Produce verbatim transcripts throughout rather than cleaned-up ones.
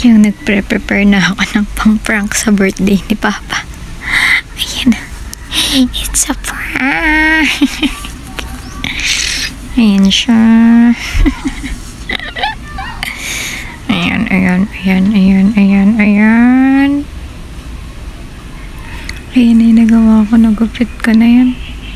Yung nagpre-prepare na ako ng pang-prank sa birthday ni Papa. Ayan. It's a prank. Ayan siya. Ayan, ayan, ayan, ayan, ayan, ayan. Ayan na yung nagawa ko. Nagupit ko na yan.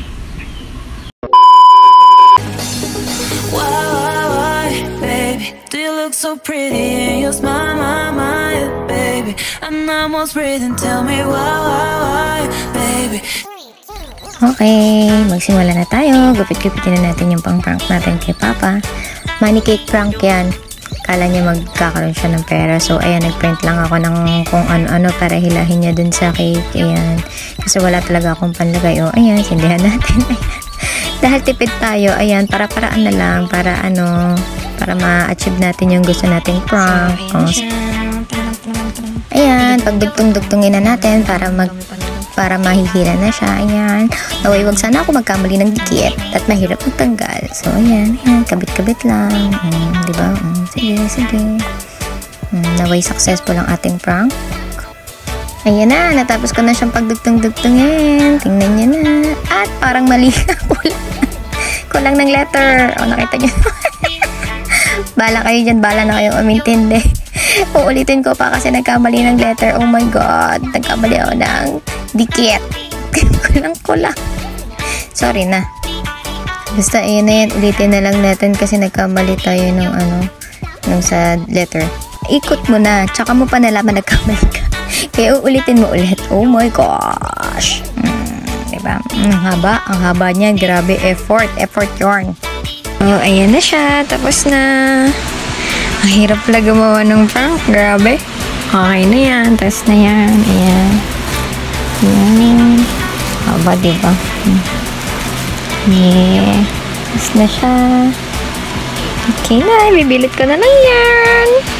Do you look so pretty and you smile, my, my, baby? I'm almost breathing, tell me why, why, why, baby? Okay, magsimula na tayo. Gupit-gupitin na natin yung pang-prank natin kay Papa. Money cake prank yan. Kala niya magkakaroon siya ng pera. So, ayan, nag-print lang ako ng kung ano-ano para hilahin niya dun sa cake. Ayan. Kasi wala talaga akong panlagay. O, ayan, sindihan natin. Ayan. Dahil tipid tayo, ayan, para-paraan na lang. Para ano, para ma-achieve natin yung gusto nating prank. O, ayan, pagdugtong-dugtongin na natin para mag para mahihila na siya. Ayan. Naway, wag sana ako magkamali ng dikit at mahirap magtanggal. So, ayan. Ayan. Kabit-kabit lang. Hmm, diba? Hmm, sige, sige. Hmm, naway, successful ang ating prank. Ayan na. Natapos ko na siyang pagdugtong-dugtongin. Tingnan niya na. At parang mali na. Kulang. Kulang ng letter. O, nakita niyo. Bala kayo dyan. Bala na kayong umintindi. Uulitin ko pa kasi nagkamali ng letter. Oh my God. Nagkamali ako ng dikit. Kulang-kulang. Sorry na. Basta yun na yan. Ulitin na lang natin kasi nagkamali tayo ng ano, ng sa letter. Ikot mo na. Tsaka mo pa nalaman nagkamali ka. Kaya uulitin mo ulit. Oh my gosh. Hmm, diba? Ang haba. Ang haba niya. Grabe. Effort. Effort yarn. Oh, ayan na siya. Tapos na. Ang hirap pala gumawa ng prank. Grabe. Okay na yan. Tapos na yan. Ayan. Ayan. Haba, diba? Yeah. Tapos na siya. Okay na. Bibilit ko na lang yan.